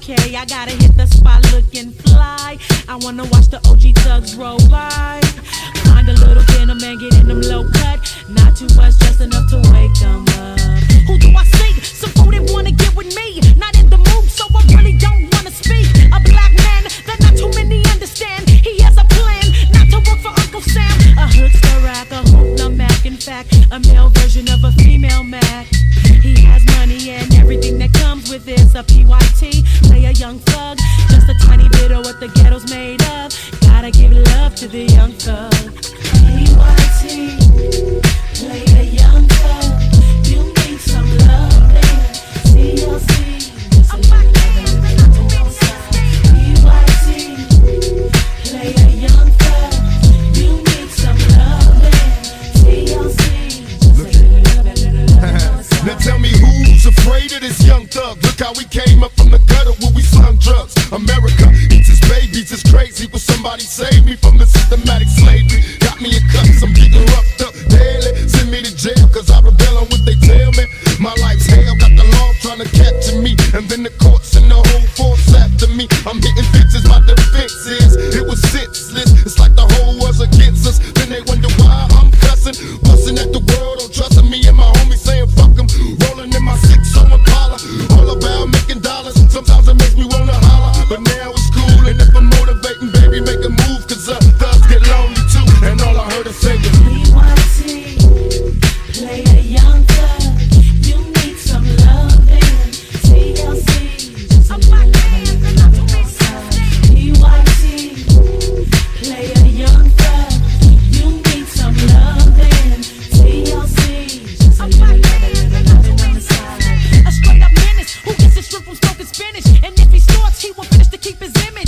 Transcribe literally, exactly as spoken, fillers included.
okay, I gotta hit the spot looking fly. I wanna watch the O G thugs roll by. Find a little dinner man, get in them low cut. Not too much, just enough to wake them up. Who do I see? Some fool that wanna get with me. Not in the mood, so I really don't wanna speak. A black man that not too many understand. He has a plan, not to work for Uncle Sam. A hoodster rat, a hoodlum mack. In fact, a male version of a female mack. He has money and everything that comes with this. A P Y T, Playa Young Thug. Just a tiny bit of what the ghetto's made of. Gotta give love to the young thug. P Y T, Playa Young Thug. You need some love there. C L C, just a little love on your side. P Y T, Playa Young Thug. You need some love there. C L C, just a little love on your side. Now tell me who's afraid of this young thug? Look how we came up from the gutter where we slung drugs. America eats its babies, it's crazy. Will somebody save me from the systematic slavery? Got me in cuffs, I'm getting roughed up daily. Send me to jail cause I rebel on what they tell me. My life's hell, got the law trying to capture me. And then the courts and the whole force after me. I'm hitting bitches, my defense is it was senseless. It's like the whole was against us. Then they wonder why I'm cussing, busting at the world, don't trusting me and my homies saying fuck them. Rolling in my six on Impala, all about making dollars. Sometimes it makes me wanna holler, but now it's cool. And if I'm motivating, baby, make a move, cause uh, thugs get lonely too. And all I heard is say is P Y T, play a young thug. You need some lovin'. C L C, just a little lovin' on your side. P Y T, play a young thug. You need some lovin'. C L C, just a little lovin' on the side. A straight up menace who gets his shrimp from smoking spinach. And if he snorts, he will finish to keep his image.